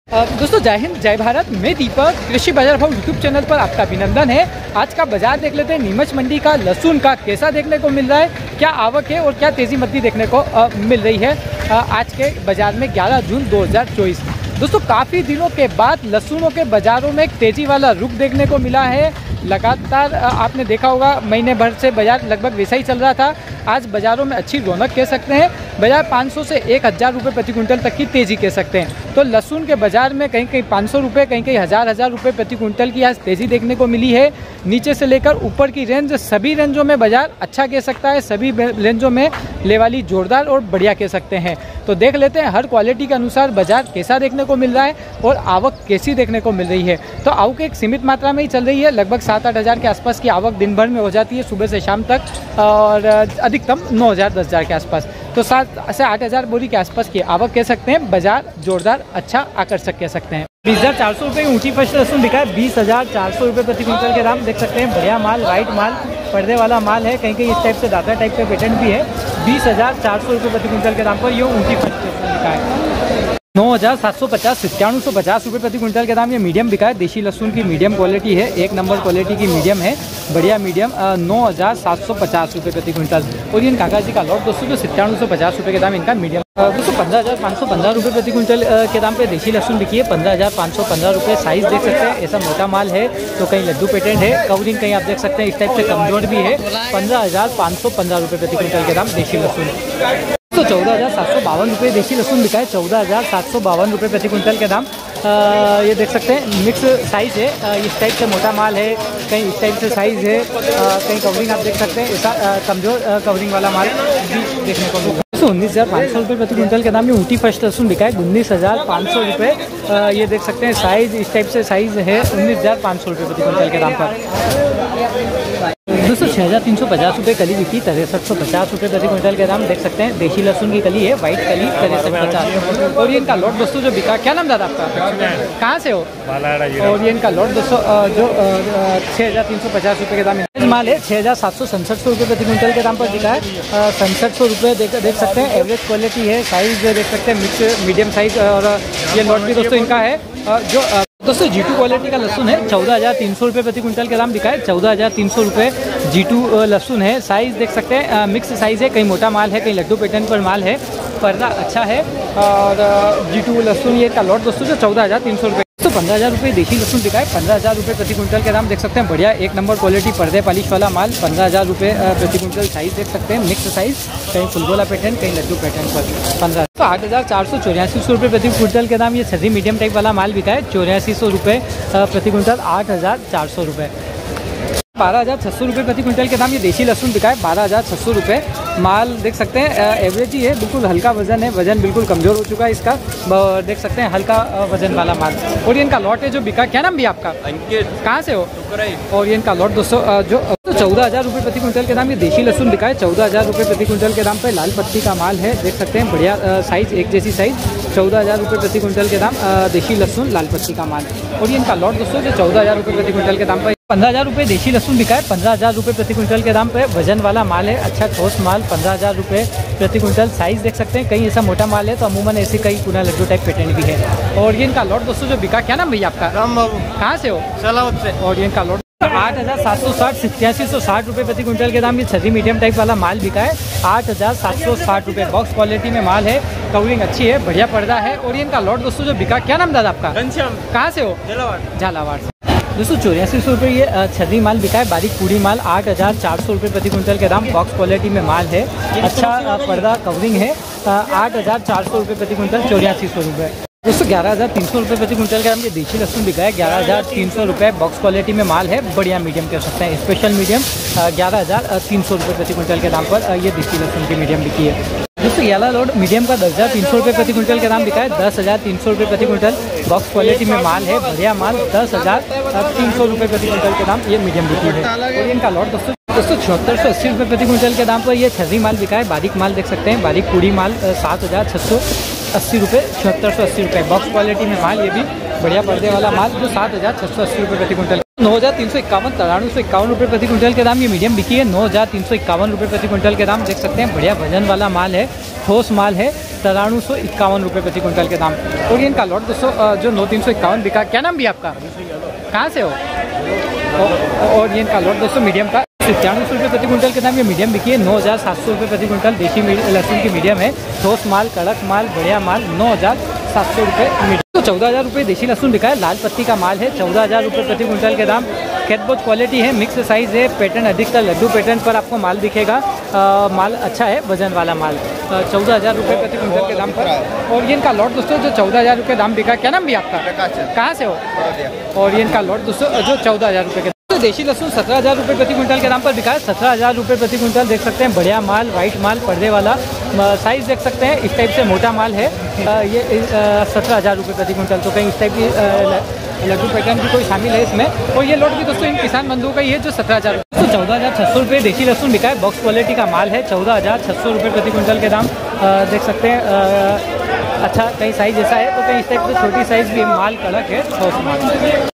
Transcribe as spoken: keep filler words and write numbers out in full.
दोस्तों जय हिंद जय भारत। मैं दीपक, कृषि बाजार भाव यूट्यूब चैनल पर आपका अभिनंदन है। आज का बाजार देख लेते हैं। नीमच मंडी का लहसुन का कैसा देखने को मिल रहा है, क्या आवक है और क्या तेजी मंदी देखने को आ, मिल रही है आ, आज के बाजार में ग्यारह जून दो हज़ार चौबीस। दोस्तों काफ़ी दिनों के बाद लहसुनों के बाज़ारों में एक तेज़ी वाला रुख देखने को मिला है। लगातार आपने देखा होगा महीने भर से बाजार लगभग वैसा ही चल रहा था। आज बाज़ारों में अच्छी रौनक कह सकते हैं। बाजार पाँच सौ से एक हज़ार रुपये प्रति कुंटल तक की तेज़ी कह सकते हैं। तो लहसुन के बाज़ार में कहीं कहीं पाँच सौ रुपये, कहीं कहीं हज़ार हज़ार रुपये प्रति कुंटल की आज तेज़ी देखने को मिली है। नीचे से लेकर ऊपर की रेंज सभी रेंजों में बाज़ार अच्छा कह सकता है। सभी रेंजों में लेवाली जोरदार और बढ़िया कह सकते हैं। तो देख लेते हैं हर क्वालिटी के अनुसार बाज़ार कैसा देखने को मिल रहा है और आवक कैसी देखने को मिल रही है। तो आवक एक सीमित मात्रा में ही चल रही है। लगभग सात आठ हज़ार के आसपास की आवक दिन भर में हो जाती है, सुबह से शाम तक, और अधिकतम नौ हज़ार दस हज़ार के आसपास। तो सात से आठ हज़ार बोरी के आसपास की आवक कह सकते हैं। बाजार जोरदार अच्छा आकर्षक कह सकते हैं। बीस हज़ार चार सौ रुपये की ऊँची फर्स्ट लहसुन बिका है। बीस हज़ार चार सौ रुपये प्रति कुंटल के दाम देख सकते हैं। बढ़िया माल, वाइट माल, पर्दे वाला माल है। कहीं कहीं इस टाइप से दाता टाइप का पेटेंट भी है। बीस हज़ार चार सौ रुपये प्रति कुंटल के दाम पर ये ऊँची फर्स्ट लहसुन बिका है। नौ हज़ार सात सौ पचास इक्यावन सौ पचास रुपये प्रति कुंटल के दाम ये मीडियम बिका है। देशी लहसुन की मीडियम क्वालिटी है, एक नंबर क्वालिटी की मीडियम है, बढ़िया मीडियम। नौ हज़ार सात सौ पचास रुपये प्रति कुंटल। और ये काका जी का लॉट दोस्तों जो सत्तावन सौ पचास रुपये के दाम इनका मीडियम। दोस्तों पंद्रह हज़ार पाँच सौ पंद्रह रुपये प्रति कुंटल के दाम पे देशी लहसुन बिकी है। पंद्रह हज़ार पाँच सौ पंद्रह रुपये साइज़ देख सकते हैं। ऐसा मोटा माल है तो कहीं लड्डू पेटेंट है, कवरिंग कहीं आप देख सकते हैं इस टाइप से कमजोर भी है। पंद्रह हज़ार पाँच सौ पंद्रह रुपये प्रति कुंटल के दाम देशी लहसुन। तो चौदह हज़ार सात सौ बावन रुपये देशी लहसुन बिका है। चौदह हज़ार सात सौ बावन रुपये प्रति कुंटल के दाम। आ, ये देख सकते हैं मिक्स साइज़ है। आ, इस टाइप से मोटा माल है, कहीं इस टाइप से साइज़ है, आ, कहीं कवरिंग आप देख सकते हैं ऐसा कमज़ोर कवरिंग वाला माल भी देखने को मिलता है। उन्नीस हज़ार पाँच सौ रुपये प्रति कुंटल के दाम में ऊटी फर्स्ट लहसुन बिका है। उन्नीस हज़ार पाँच सौ रुपये ये देख सकते हैं साइज़ इस टाइप से साइज़ है। उन्नीस हज़ार पाँच सौ रुपये प्रति कुंटल के दाम पर। दोस्तों छः हज़ार तीन सौ पचास रुपये कली बिकी। तिरसठ सौ पचास रुपये प्रति कुंटल के दाम देख सकते हैं। देशी लहसुन की कली है, वाइट कली, तिरसठ पचास। और ये इनका लॉट दोस्तों जो बिका, क्या नाम दादा आपका, कहाँ से हो? और ये इनका लॉट दोस्तों जो छः हज़ार तीन सौ पचास रुपये के दाम माल है। छः हज़ार सात सौ सड़सठ सौ रुपये प्रति कुंटल के दाम पर बिका है। सड़सठ सौ रुपये देख देख सकते हैं। एवरेज क्वालिटी है, साइज़ देख सकते हैं मिक्स मीडियम साइज़। और ये लॉट भी दोस्तों इनका है। जो दोस्तों जी टू क्वालिटी का लहसुन है। चौदह हज़ार तीन सौ रुपये प्रति कुंटल के दाम बिका है। चौदह हज़ार तीन सौ रुपये जी टू लहसुन है। साइज़ देख सकते हैं मिक्स साइज़ है, कहीं मोटा माल है, कहीं लड्डू पैटर्न पर माल है, पर्दा अच्छा है। और जी टू लहसुन ये का लॉट दोस्तों जो चौदह हज़ार तीन सौ रुपये। तो पंद्रह हज़ार रुपये देशी लहसुन बिका है। पंद्रह हज़ार रुपये प्रति कुंटल के दाम देख सकते हैं। बढ़िया एक नंबर क्वालिटी पर्दे पॉलिश वाला माल। पंद्रह हज़ार रुपये प्रति कुंटल साइज़ देख सकते हैं। मिक्स साइज़, कहीं फुलगोला पैटर्न, कहीं लड्डू पैटर्न पर। पंद्रह तो आठ हज़ार चार सौ चौरासी सौ रुपये प्रति कुंटल के दाम ये छर्री मीडियम टाइप वाला माल बिका है। चौरासी सौ रुपये प्रति कुंटल। आठ हज़ार चार सौ रुपये। बारह हज़ार छः सौ रुपये प्रति कुंटल के दाम ये देशी लहसुन बिका है। बारह हज़ार छः सौ रुपये माल देख सकते हैं। एवरेज ही है, बिल्कुल हल्का वजन है, वजन बिल्कुल कमज़ोर हो चुका है इसका, देख सकते हैं हल्का वजन वाला माल। और ये इनका लॉट है जो बिका, क्या नाम भी आपका, अंकित, कहाँ से हो? और ये इनका लॉट दोस्तों जो चौदह हज़ार रुपये प्रति कुंटल के दाम ये देशी लहसुन बिका है। चौदह हज़ार रुपये प्रति कुंटल के दाम पर लाल पत्ती का माल है, देख सकते हैं बढ़िया साइज़, एक जैसी साइज़। चौदह हज़ार रुपये प्रति कुंटल के दाम देशी लहसुन लाल पत्ती का माल। और ये इनका लॉट दोस्तों जो चौदह हज़ार रुपये प्रति कुंटल के दाम पर। पंद्रह हज़ार रुपये देशी लहसुन बिका है। पंद्रह हज़ार रुपये प्रति कुंटल के दाम पे वजन वाला माल है, अच्छा ठोस माल। पंद्रह हज़ार रुपये प्रति कुंटल साइज़ देख सकते हैं। कहीं ऐसा मोटा माल है तो अमूमन ऐसे कई पूरा लड्डू टाइप पेटेंट भी है। और ये इनका लॉट दोस्तों जो बिका, क्या नाम भैया आपका? राम बाबू, कहाँ से हो? सलावत से। और ये इनका लॉट आठ हज़ार सात सौ साठ सत्यासी सौ साठ रुपये प्रति कुंटल के दाम ये छर्री मीडियम टाइप वाला माल बिका है। आठ हज़ार सात सौ साठ रुपये बॉक्स क्वालिटी में माल है, कवरिंग अच्छी है, बढ़िया पर्दा है। और ये इनका लॉट दोस्तों जो बिका, क्या नाम दादा आपका? घनश्याम, कहाँ से हो? झालावाड़। झालावाड़ से। दोस्तों चौरासी सौ रुपये ये छर्री माल बिका है। बारीक पूरी माल आठ हज़ार चार सौ रुपये प्रति कुंटल के दाम, बॉक्स क्वालिटी में माल है, अच्छा पर्दा कवरिंग है। आठ हज़ार चार सौ रुपये प्रति कुंटल, चौरासी सौ रुपये। दोस्तों ग्यारह हज़ार तीन सौ रुपये प्रति कुंटल के दाम ये देशी लहसुन बिका है। ग्यारह हज़ार तीन सौ रुपये बॉक्स क्वालिटी में माल है, बढ़िया मीडियम कह सकते हैं, स्पेशल मीडियम। ग्यारह हज़ार तीन सौ रुपये प्रति कुंटल के दाम पर ये देशी लहसुन की मीडियम बिकी है। दोस्तों येला लोड मीडियम का दस हज़ार तीन सौ रुपये प्रति कुंटल के दाम बिका है। दस हज़ार तीन सौ रुपये प्रति कुंटल बॉक्स क्वालिटी में माल है, बढ़िया माल। दस हज़ार तीन सौ रुपये प्रति कुंटल के दाम ये मीडियम बिकी है। और इनका लॉट दोस्तों दोस्तों छिहत्तर सौ अस्सी रुपये प्रति कुंटल के दाम पर ये छर्री माल बिका है। बारीक माल देख सकते हैं, बारीक पूरी माल सात हज़ार छः सौ अस्सी रुपये, छिहत्तर सौ अस्सी रुपये बॉक्स क्वालिटी में माल, ये भी बढ़िया पर्दे वाला माल जो सात हज़ार छः सौ अस्सी रुपये प्रति कुंटल। नौ हज़ार तीन सौ इक्यावन तराणु सौ इक्यावन रुपये प्रति क्विंटल के दाम। ये मीडियम बिकी है नौ हज़ार तीन सौ इक्यावन रुपये प्रति क्विंटल के दाम। देख सकते हैं बढ़िया वजन वाला माल है, ठोस माल है। तराणु सौ इक्यावन रुपये प्रति क्विंटल के दाम। और ये इनका लॉट दोस्तों जो नौ तीन सौ इक्यावन बिका। क्या नाम भी आपका, कहाँ से हो? और ये इनका लॉट दोस्तों मीडियम का सत्तानवे सौ रुपये प्रति क्विंटल के दाम। ये मीडियम बिकी है नौ हज़ार सात सौ रुपये प्रति क्विंटल। देशी लहसुन की मीडियम है, ठोस माल, कड़क माल, बढ़िया माल, नौ हज़ार सात सौ रुपये मीडियम। तो चौदह हज़ार रुपये देशी लहसुन बिका है, लाल पत्ती का माल है, चौदह हज़ार रुपये प्रति क्विंटल के दाम। खेत बहुत क्वालिटी है, मिक्स साइज़ है, पैटर्न अधिकतर लड्डू पैटर्न पर आपको माल दिखेगा। आ, माल अच्छा है, वजन वाला माल, चौदह हज़ार रुपये प्रति क्विंटल के दाम पर। और ये इनका लॉट दोस्तों जो चौदह हज़ार रुपये दाम बिका। क्या नाम भी आपका, कहाँ से हो? और ये इनका लॉट दोस्तों जो चौदह हज़ार रुपये के तो देशी लहसुन सत्रह हज़ार रुपये प्रति क्विंटल के दाम पर बिका है, सत्रह हज़ार रुपये प्रति क्विंटल। देख सकते हैं बढ़िया माल, वाइट माल, पर्दे वाला साइज़ देख सकते हैं, इस टाइप से मोटा माल है। आ, ये सत्रह हज़ार रुपये प्रति क्विंटल। तो कहीं इस टाइप की लड्डू पैटर्न भी कोई शामिल है इसमें। और ये लॉट भी दोस्तों इन किसान बंधुओं का ही है जो सत्रह हज़ार तो चौदह हज़ार छः सौ रुपये देशी लहसुन बिका है, बॉक्स क्वालिटी का माल है, चौदह हज़ार छः सौ रुपये प्रति क्विंटल के दाम। आ, देख सकते हैं आ, अच्छा कहीं साइज़ ऐसा है, तो कहीं इस टाइप से छोटी साइज़ भी माल कड़क है, ठोस माल।